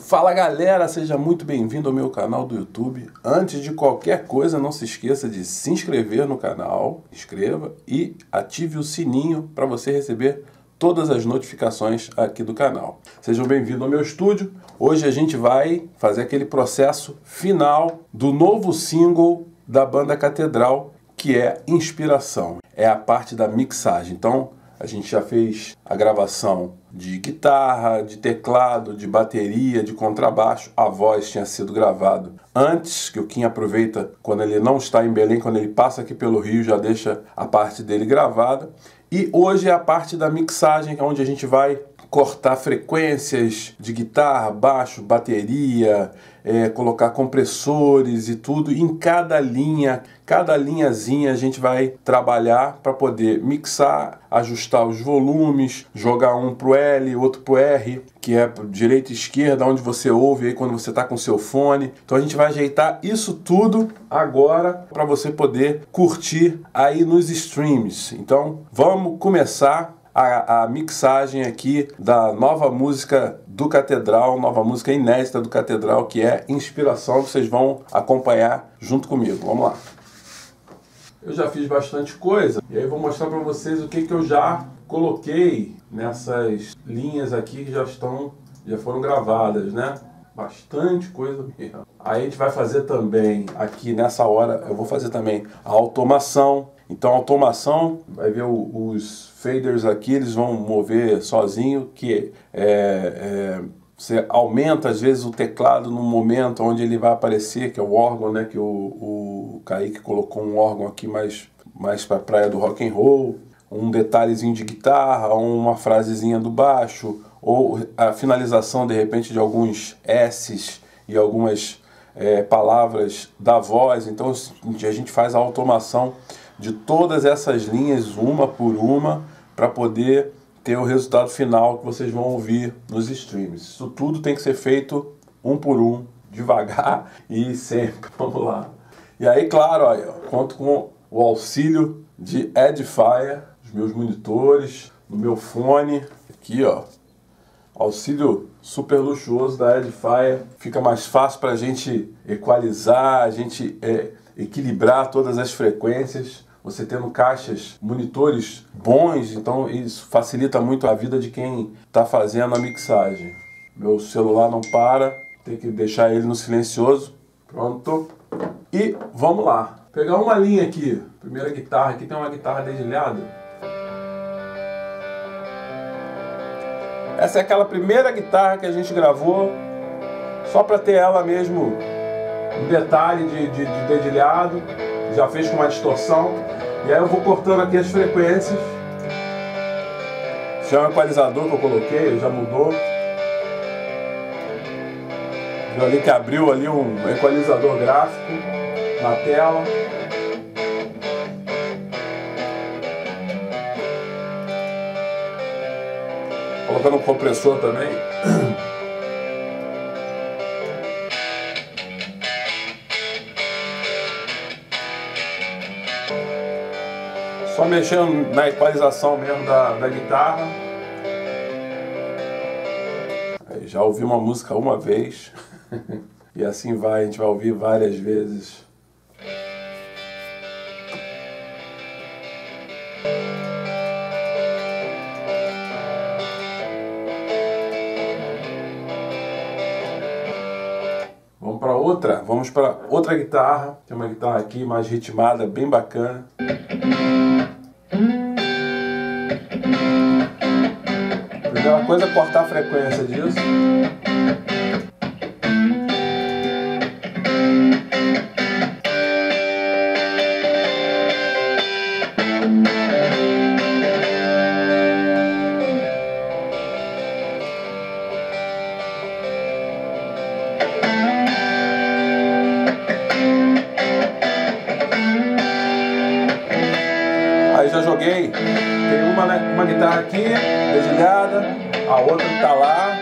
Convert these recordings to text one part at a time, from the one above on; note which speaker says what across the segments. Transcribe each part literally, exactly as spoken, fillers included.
Speaker 1: Fala galera, seja muito bem-vindo ao meu canal do YouTube. Antes de qualquer coisa, não se esqueça de se inscrever no canal, inscreva e ative o sininho para você receber todas as notificações aqui do canal. Sejam bem-vindos ao meu estúdio. Hoje a gente vai fazer aquele processo final do novo single da banda Catedral, que é Inspiração. É a parte da mixagem. Então, a gente já fez a gravação de guitarra, de teclado, de bateria, de contrabaixo. A voz tinha sido gravada antes, que o Kim aproveita quando ele não está em Belém, quando ele passa aqui pelo Rio, já deixa a parte dele gravada. E hoje é a parte da mixagem, onde a gente vai cortar frequências de guitarra, baixo, bateria, é, colocar compressores e tudo. E em cada linha, cada linhazinha a gente vai trabalhar para poder mixar, ajustar os volumes, jogar um pro L, outro pro R, que é direita e esquerda, onde você ouve aí quando você está com seu fone. Então a gente vai ajeitar isso tudo agora para você poder curtir aí nos streams. Então vamos começar A, a mixagem aqui da nova música do Catedral, nova música inédita do Catedral, que é Inspiração. Vocês vão acompanhar junto comigo. Vamos lá. Eu já fiz bastante coisa e aí eu vou mostrar para vocês o que, que eu já coloquei nessas linhas aqui que já estão, já foram gravadas, né? Bastante coisa mesmo. Aí a gente vai fazer também aqui nessa hora, eu vou fazer também a automação. Então a automação, vai ver o, os faders aqui, eles vão mover sozinho, que é, é, você aumenta às vezes o teclado no momento onde ele vai aparecer, que é o órgão, né? Que o, o Kaique colocou um órgão aqui mais, mais para a praia do rock and roll, um detalhezinho de guitarra, uma frasezinha do baixo, ou a finalização de repente de alguns S's e algumas é, palavras da voz. Então a gente faz a automação de todas essas linhas, uma por uma, para poder ter o resultado final que vocês vão ouvir nos streams. Isso tudo tem que ser feito um por um, devagar e sempre. Vamos lá. E aí, claro, ó, eu conto com o auxílio de Edifier, os meus monitores, no meu fone, aqui ó, auxílio super luxuoso da Edifier. Fica mais fácil para a gente equalizar, a gente é, equilibrar todas as frequências. Você tendo caixas, monitores bons, então isso facilita muito a vida de quem está fazendo a mixagem. Meu celular não para, tem que deixar ele no silencioso. Pronto. E vamos lá. Pegar uma linha aqui. Primeira guitarra, aqui tem uma guitarra dedilhada. Essa é aquela primeira guitarra que a gente gravou, só para ter ela mesmo, um detalhe de, de, de dedilhado. Já fez com uma distorção. E aí eu vou cortando aqui as frequências. Esse é um equalizador que eu coloquei, já mudou. Viu ali que abriu ali um equalizador gráfico na tela. Colocando um compressor também. Só mexendo na equalização mesmo da, da guitarra. Aí já ouvi uma música uma vez. E assim vai, a gente vai ouvir várias vezes. Vamos para outra, vamos para outra guitarra. Tem uma guitarra aqui mais ritmada, bem bacana. Primeira coisa é cortar a frequência disso. Aí já joguei, tem uma, uma guitarra aqui, dedilhada, a outra que tá lá.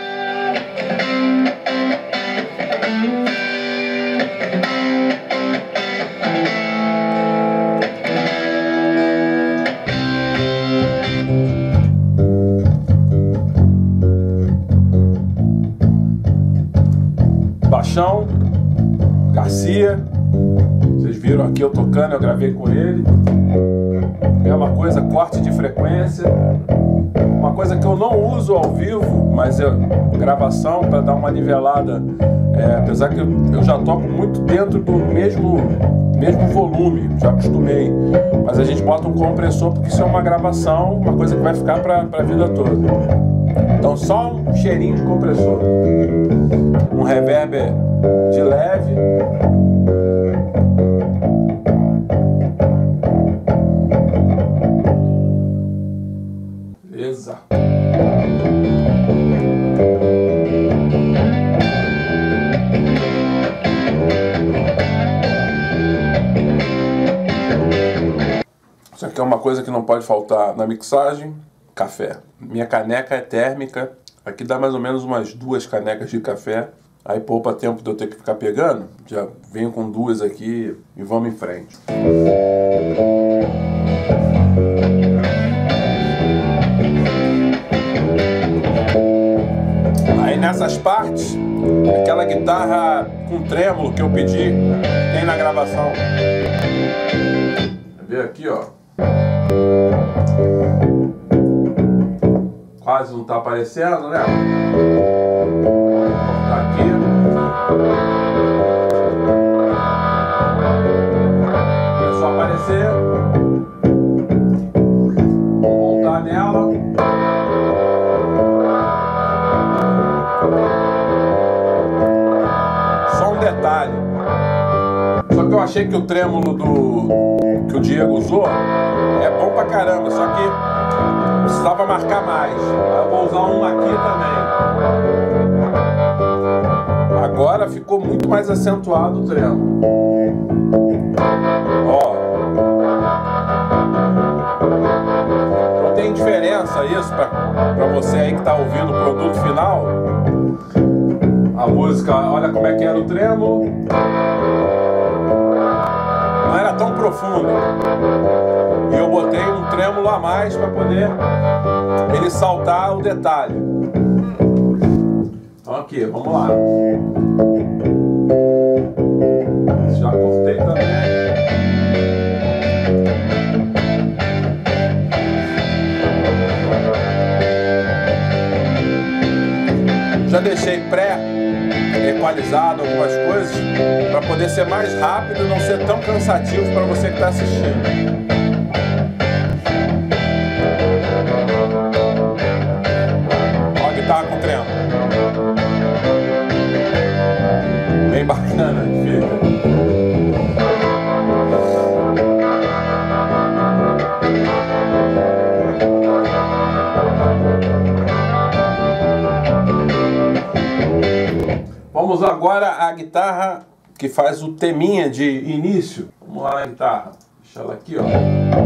Speaker 1: baixão, Garcia. Vocês viram aqui eu tocando, eu gravei com ele. É uma coisa, corte de frequência. Uma coisa que eu não uso ao vivo, mas é gravação para dar uma nivelada. É, apesar que eu, eu já toco muito dentro do mesmo, mesmo volume, já acostumei. Mas a gente bota um compressor porque isso é uma gravação, uma coisa que vai ficar para a vida toda. Então só um cheirinho de compressor. Um reverb de leve. Beleza. Isso aqui é uma coisa que não pode faltar na mixagem: café. Minha caneca é térmica. Aqui dá mais ou menos umas duas canecas de café. Aí poupa tempo de eu ter que ficar pegando. Já venho com duas aqui e vamos em frente. Aí nessas partes, aquela guitarra com trêmulo que eu pedi, tem na gravação. Vê aqui, ó. Quase não tá aparecendo, né? Vou cortar aqui. Começou a aparecer. Vou voltar nela. Só um detalhe. Só que eu achei que o trêmulo do que o Diego usou é bom pra caramba, só que precisava marcar mais. Eu vou usar um aqui também. Agora ficou muito mais acentuado o trêmulo. Ó. Não tem diferença isso pra, pra você aí que tá ouvindo o produto final. A música, olha como é que era o trêmulo. Não era tão profundo. E eu botei um trêmulo a mais para poder ele saltar o detalhe. Então aqui, vamos lá. Já cortei também. Já deixei pré-equalizado algumas coisas para poder ser mais rápido e não ser tão cansativo para você que está assistindo. Ó a guitarra com tremolo. Bem bacana, fica. Vamos agora à guitarra que faz o teminha de início. Vamos lá na guitarra. Deixa ela aqui, ó.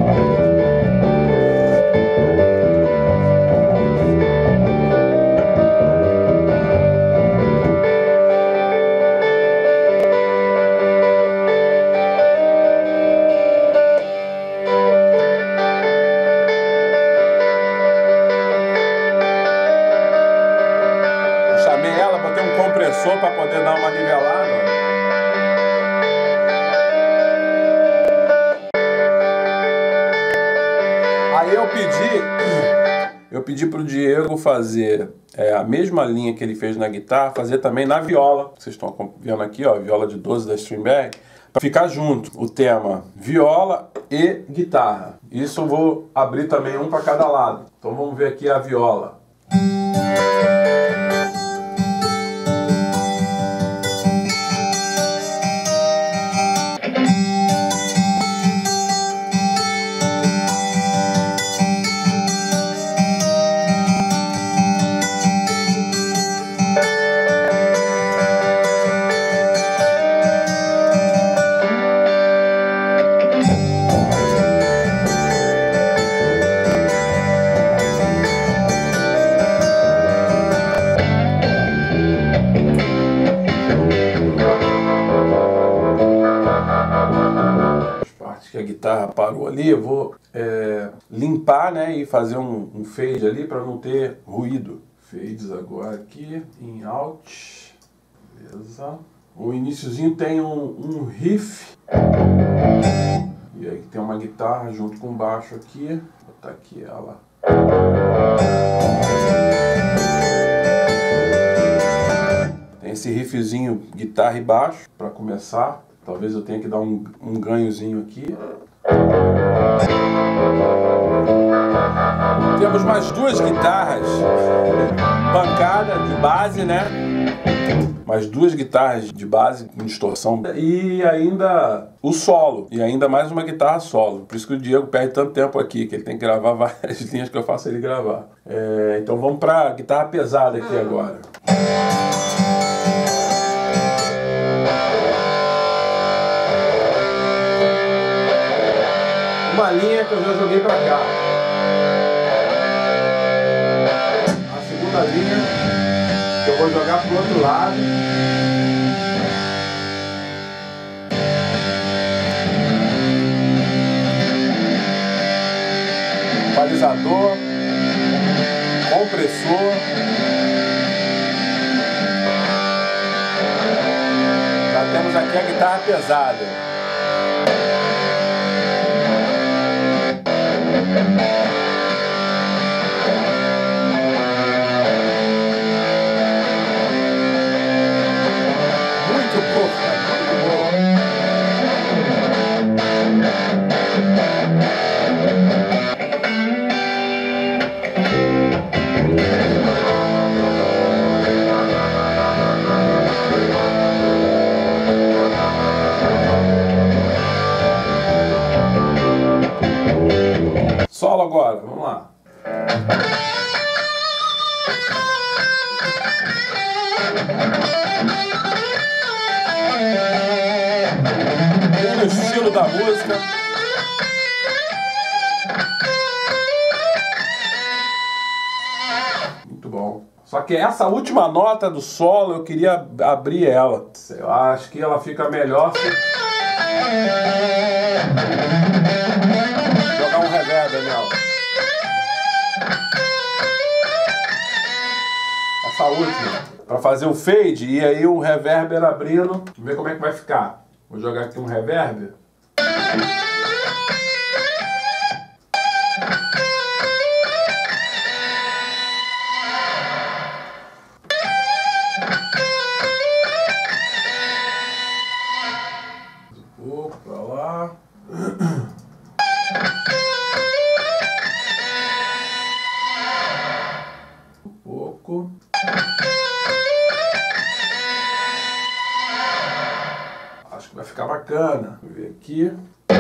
Speaker 1: Para poder dar uma nivelada. Aí eu pedi eu pedi pro Diego fazer é, a mesma linha que ele fez na guitarra, fazer também na viola. Vocês estão vendo aqui, ó, a viola de doze da Strindberg, para ficar junto o tema viola e guitarra. Isso eu vou abrir também um para cada lado. Então vamos ver aqui a viola. Que a guitarra parou ali, eu vou é, limpar, né, e fazer um, um fade ali para não ter ruído. Fades agora aqui em out, Beleza. O iniciozinho tem um, um riff. E aí tem uma guitarra junto com o baixo aqui. Vou botar aqui ela. Tem esse riffzinho guitarra e baixo para começar. Talvez eu tenha que dar um, um ganhozinho aqui. Temos mais duas guitarras, pancada de base, né? Mais duas guitarras de base com distorção e ainda o solo, e ainda mais uma guitarra solo. Por isso que o Diego perde tanto tempo aqui, que ele tem que gravar várias linhas que eu faço ele gravar. É, então vamos para guitarra pesada aqui agora. Uma linha que eu já joguei para cá. A segunda linha que eu vou jogar pro outro lado. Equalizador, compressor. Já temos aqui a guitarra pesada. Solo agora, vamos lá. Tem o estilo da música. Muito bom. Só que essa última nota do solo eu queria abrir ela. Eu acho que ela fica melhor se... jogar um reverb nela. Essa última. Pra fazer o fade e aí o reverber abrindo. Vamos ver como é que vai ficar. Vou jogar aqui um reverb. Um pouco pra lá. Um pouco. Acho que vai ficar bacana. Vou ver aqui.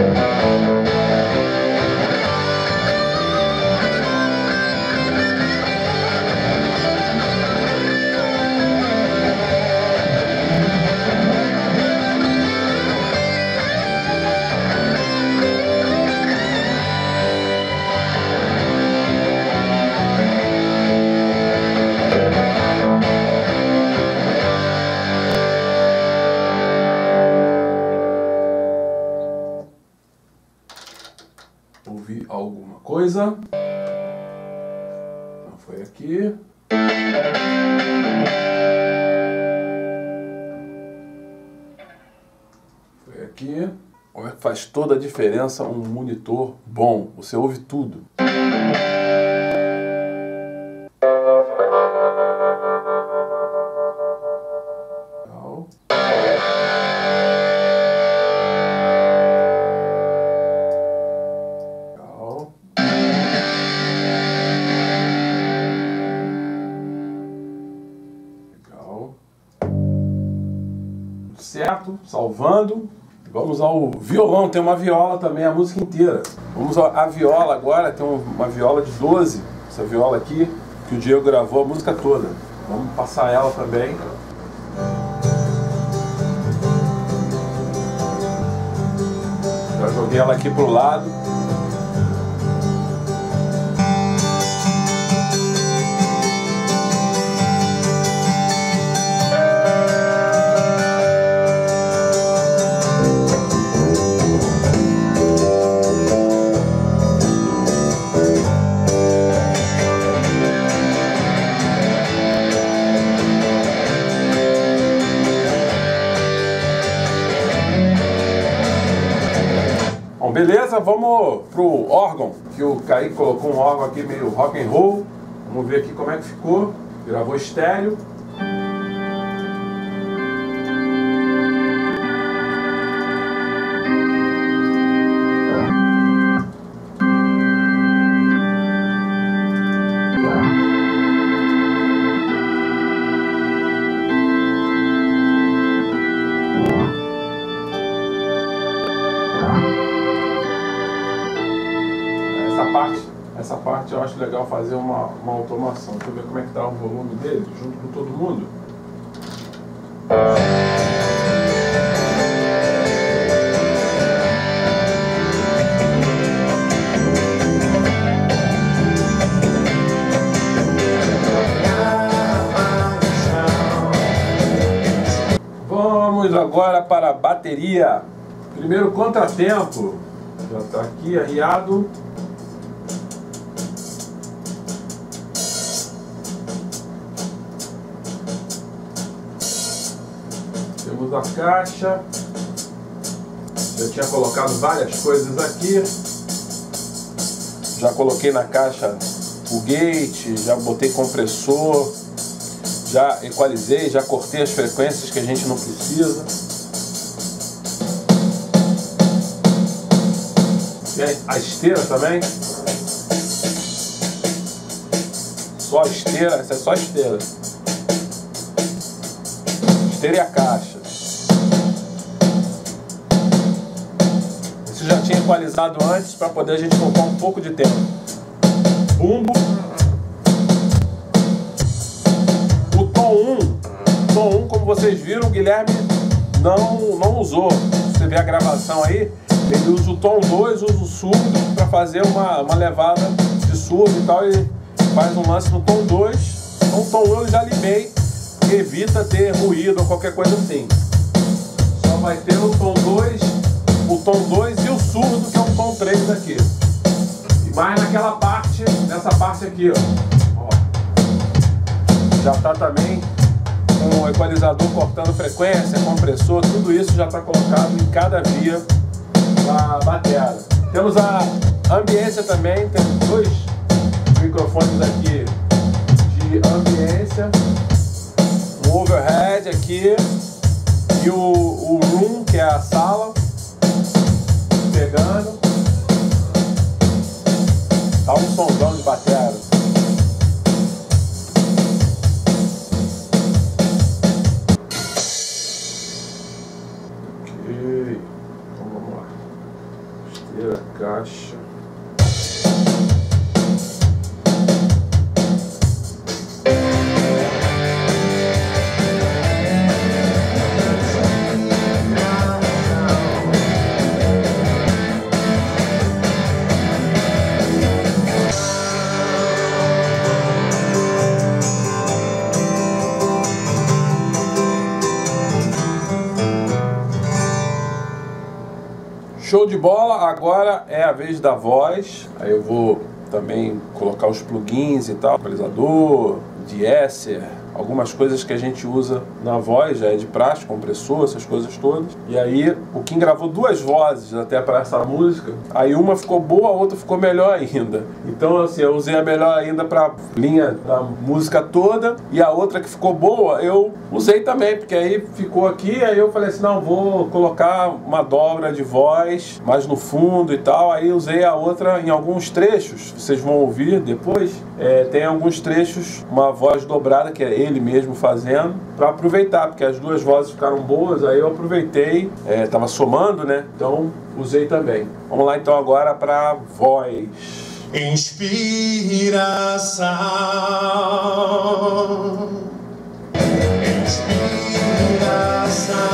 Speaker 1: Ouvi alguma coisa. Não foi aqui. Foi aqui. Olha que faz toda a diferença um monitor bom. Você ouve tudo. Legal. Certo, salvando. Vamos ao violão, tem uma viola também, a música inteira. Vamos à viola agora, tem uma viola de doze, essa viola aqui, que o Diego gravou a música toda. Vamos passar ela também. Já joguei ela aqui pro lado. beleza, vamos pro órgão, que o Kaique colocou um órgão aqui meio rock and roll. Vamos ver aqui como é que ficou. Gravou estéreo. Essa parte eu acho legal fazer uma, uma automação. Deixa eu ver como é que tá o volume dele, junto com todo mundo. Vamos agora para a bateria. Primeiro contratempo. Já está aqui arriado. Temos a caixa, eu tinha colocado várias coisas aqui, já coloquei na caixa o gate, já botei compressor, já equalizei, já cortei as frequências que a gente não precisa. Tem a esteira também, só a esteira, essa é só a esteira, esteira e a caixa. Já tinha equalizado antes para poder a gente poupar um pouco de tempo. Bumbo. O tom um, tom um, como vocês viram, o Guilherme não, não usou. Você vê a gravação aí, ele usa o tom dois, usa o surdo para fazer uma, uma levada de surdo e tal, e faz um lance no tom dois. Então o tom um eu já limei, que evita ter ruído ou qualquer coisa assim. Só vai ter o tom dois, o tom dois e o surdo, que é um tom três aqui. E mais naquela parte, nessa parte aqui, ó. ó. Já tá também com o equalizador cortando frequência, compressor, tudo isso já está colocado em cada via da bateria. Temos a ambiência também, temos dois microfones aqui de ambiência, um overhead aqui e o, o room, que é a sala, pegando. Tá um somzão de bateria. Ok, então vamos lá. Esteira, caixa. Show de bola, agora é a vez da voz. Aí eu vou também colocar os plugins e tal, equalizador, de-esser, algumas coisas que a gente usa na voz, já é de praxe, compressor, essas coisas todas. E aí o Kim gravou duas vozes até para essa música, aí uma ficou boa, a outra ficou melhor ainda. Então assim, eu usei a melhor ainda para linha da música toda, e a outra que ficou boa eu usei também, porque aí ficou aqui, aí eu falei assim, não, vou colocar uma dobra de voz mais no fundo e tal. Aí usei a outra em alguns trechos, vocês vão ouvir depois, é, tem alguns trechos, uma voz dobrada, que é ele mesmo fazendo, para aproveitar, porque as duas vozes ficaram boas, aí eu aproveitei, é, tava somando, né? Então usei também. Vamos lá então agora para voz.
Speaker 2: Inspiração, inspiração.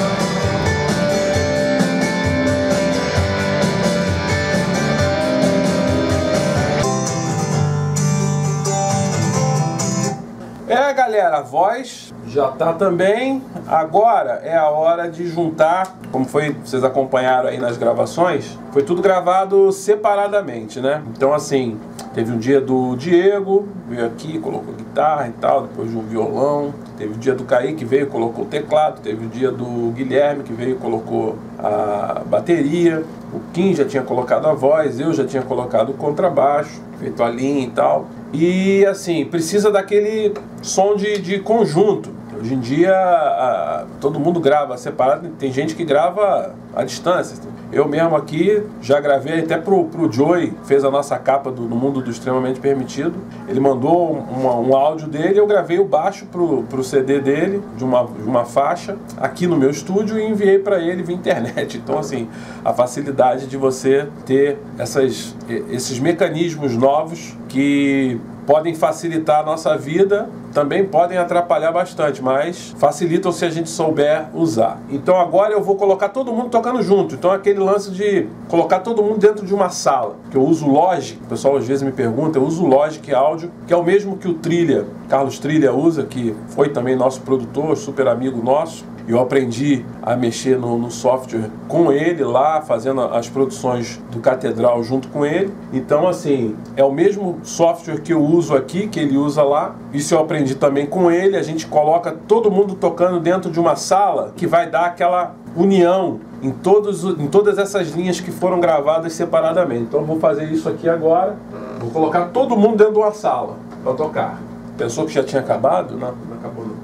Speaker 1: É, galera, a voz já tá também. Agora é a hora de juntar, como foi, vocês acompanharam aí nas gravações, foi tudo gravado separadamente, né? Então assim, Teve um dia do Diego, veio aqui, colocou guitarra e tal, depois de um violão. Teve o dia do Kaique, que veio e colocou o teclado. Teve o dia do Guilherme, que veio e colocou a bateria. O Kim já tinha colocado a voz, eu já tinha colocado o contrabaixo, feito a linha e tal. E assim, precisa daquele som de, de conjunto. Hoje em dia, a, todo mundo grava separado, tem gente que grava à distância. Eu mesmo aqui já gravei até pro, pro Joey, fez a nossa capa do, no Mundo do Extremamente Permitido. Ele mandou uma, um áudio dele, eu gravei o baixo pro, pro C D dele, de uma, de uma faixa, aqui no meu estúdio e enviei para ele via internet. Então, assim, a facilidade de você ter essas, esses mecanismos novos que podem facilitar a nossa vida, também podem atrapalhar bastante, mas facilitam se a gente souber usar. Então agora eu vou colocar todo mundo tocando junto. Então aquele lance de colocar todo mundo dentro de uma sala, que eu uso o Logic, o pessoal às vezes me pergunta, eu uso o Logic Áudio, que é o mesmo que o Trilha, Carlos Trilha usa, que foi também nosso produtor, super amigo nosso. Eu aprendi a mexer no, no software com ele lá, fazendo as produções do Catedral junto com ele. Então, assim, é o mesmo software que eu uso aqui, que ele usa lá. Isso eu aprendi também com ele. A gente coloca todo mundo tocando dentro de uma sala que vai dar aquela união em, todos, em todas essas linhas que foram gravadas separadamente. Então, eu vou fazer isso aqui agora. Vou colocar todo mundo dentro de uma sala para tocar. Pensou que já tinha acabado? Não, não acabou não.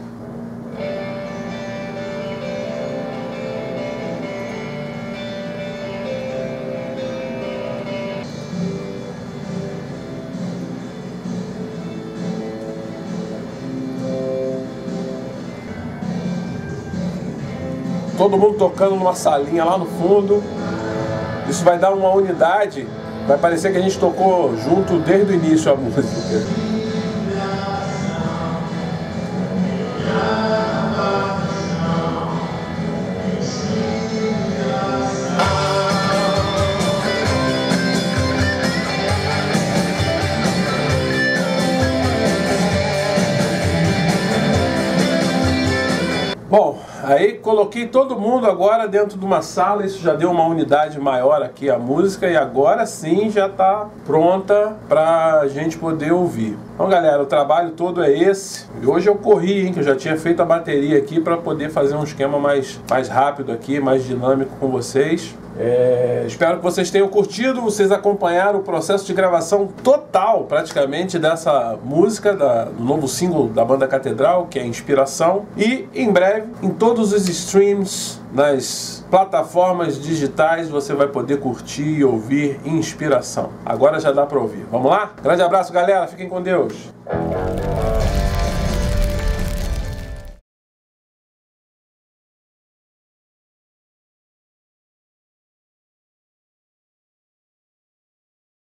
Speaker 1: Todo mundo tocando numa salinha lá no fundo. Isso vai dar uma unidade. Vai parecer que a gente tocou junto desde o início a música. Bom, aí coloquei todo mundo agora dentro de uma sala, isso já deu uma unidade maior aqui a música e agora sim já está pronta para a gente poder ouvir. Então galera, o trabalho todo é esse. E hoje eu corri, hein, que eu já tinha feito a bateria aqui para poder fazer um esquema mais, mais rápido aqui, mais dinâmico com vocês. É, espero que vocês tenham curtido, vocês acompanharam o processo de gravação total, praticamente, dessa música, da, do novo single da banda Catedral, que é Inspiração. E em breve, em todos os streams, nas plataformas digitais, você vai poder curtir e ouvir Inspiração. Agora já dá para ouvir. Vamos lá? Grande abraço, galera. Fiquem com Deus.